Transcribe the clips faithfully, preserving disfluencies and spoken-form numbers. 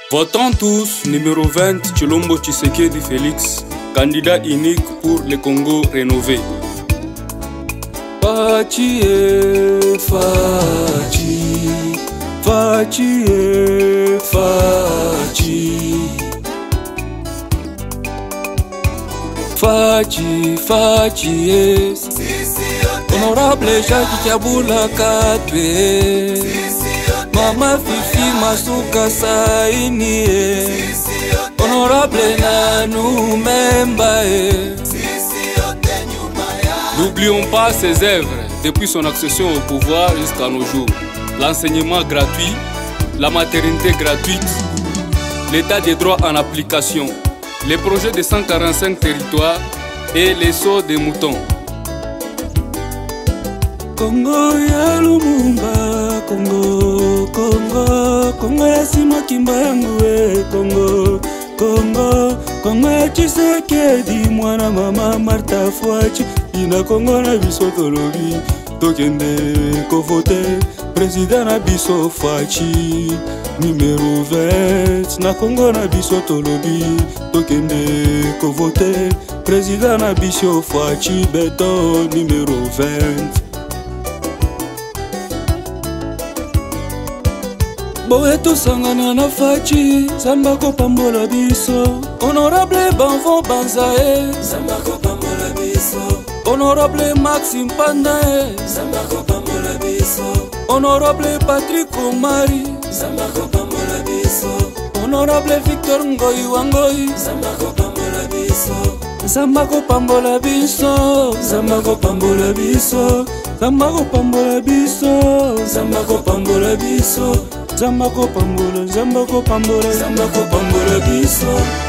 Votons tous numéro vingt Tshilombo Tshisekedi Félix, candidat unique pour le Congo rénové. Fachi e Fachi, Fachi e Fachi, Fachi, Fachi e Honorable Jacques Kabula Katwe, Mama Fifi Masuka Saini, Honorable Nanou Memba. N'oublions pas ses œuvres depuis son accession au pouvoir jusqu'à nos jours. L'enseignement gratuit, la maternité gratuite, l'état des droits en application, les projets de cent quarante-cinq territoires et les sauts des moutons. Congo ya Lumumba, Congo, Congo, Congo ya Sima Kimbangue, Congo, Congo, Congo ya Tshisekedi, mwana mama Martha Fwachi, ina Congo na biso tolobi, tokende ko vote, président na biso Fwachi, numéro vingt, na Congo na biso tolobi, tokende ko vote, président na biso Fwachi, beto numéro vingt. Boe tosangana na Fachi, Zamba ko pambola biso. Honorable Banvo Banzae, Zamba ko pambola biso. Honorable Maxime Pandae, Zamba ko pambola biso. Honorable Patrick Omari, Zamba ko pambola biso. Honorable Victor Ngoyi Wangoi, Zamba ko pambola biso. Zamba ko pambola biso, Zamba ko pambola biso. Zamba ko pambola biso, Zamba ko pambola biso. Zamba ko pambola, Zamba ko pambola, Zamba ko pambola biso.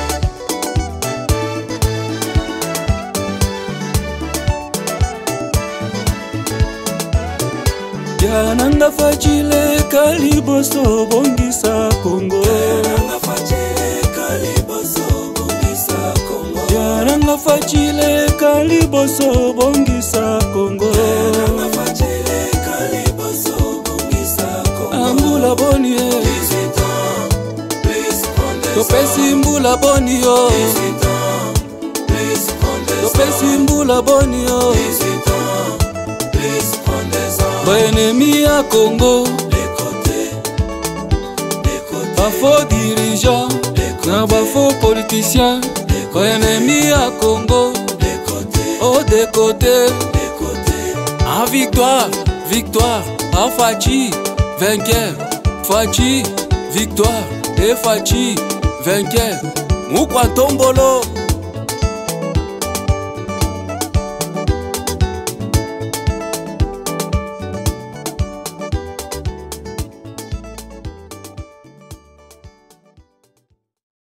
Yananga Fachile Kaliboso bongisa Congo. Yananga Fachile Kaliboso bongisa Congo. Yananga Fachile Kaliboso bongisa Congo. Yananga Fachile Kaliboso bongisa Congo. Ambula boni e Topesi mbula boni yo Topesi mbula boni yo Ba ennemi ya Congo, ba faux dirigeants, na ba faux politiciens. Ba ennemi ya Congo, oh de côté. En victoire, victoire, en Fachi, vainqueur. Fachi, victoire, et Fachi, vainqueur. Mukwa Tombolo.